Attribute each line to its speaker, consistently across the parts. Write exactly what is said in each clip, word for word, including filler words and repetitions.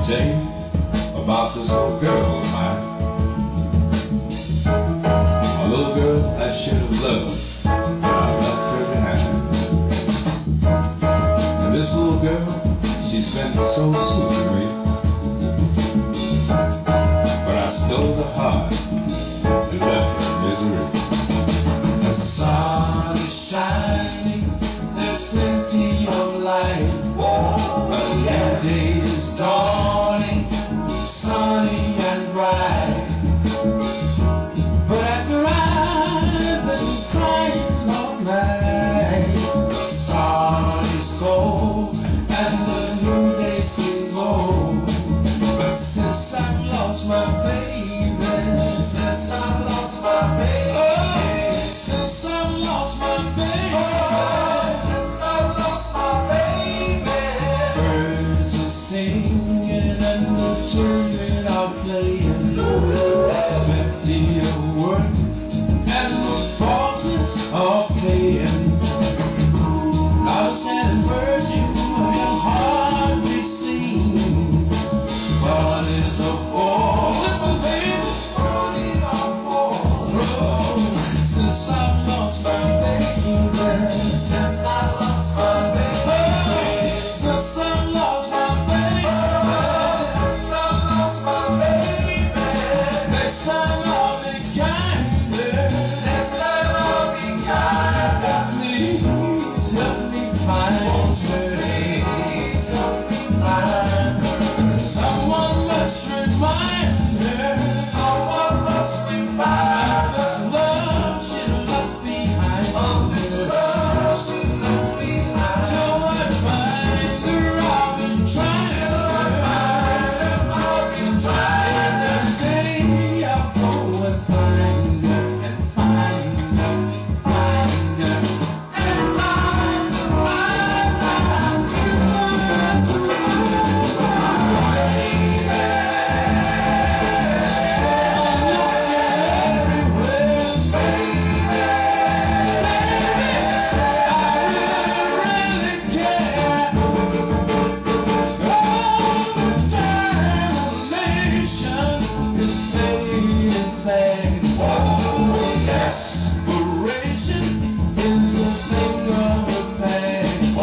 Speaker 1: tell you about this little girl of mine. A little girl I should have loved, but I left her behind. And this little girl, she's been so sweet to me, but I stole the heart and left her in misery. As the sun is shining, there's plenty of light. A new day is dawning, sunny and bright. But after I've been crying all night, the sun is cold and the new day seems old. But since I've lost my baby, since I've lost my baby, oh, since I've lost my baby, oh, since I've lost my baby, birds are singing and the children are playing. Plenty of work and the bosses are paying. Clouds and perfume can hardly seen. But it's a bore. Listen, baby. Running on board. Since I've lost my baby. Since I've lost my baby. Since I've lost my baby. Since I've lost my baby. Next time I'll be kinder. Next time I'll be kinder. Please help me find her. Please help me find her. Someone must remind her. Someone must remind her. This love she left behind. Of this love she left behind. Till I find her, I've been trying. Till I find her, I've been trying. And day I'll go and find her, and find her, find her, and find her, find her, find her, baby. Desperation is a thing of the past.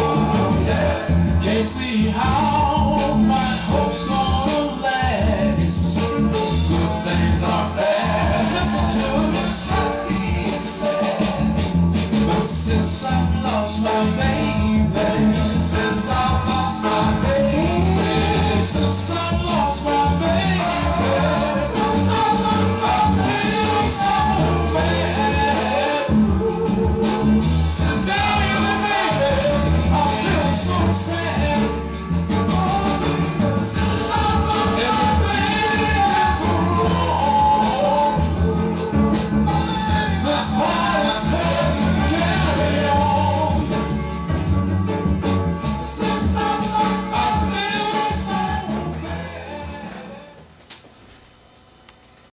Speaker 1: Can't see how my hope's gonna last. Good things are bad. Listen to me, stop being sad. But since I've lost my baby,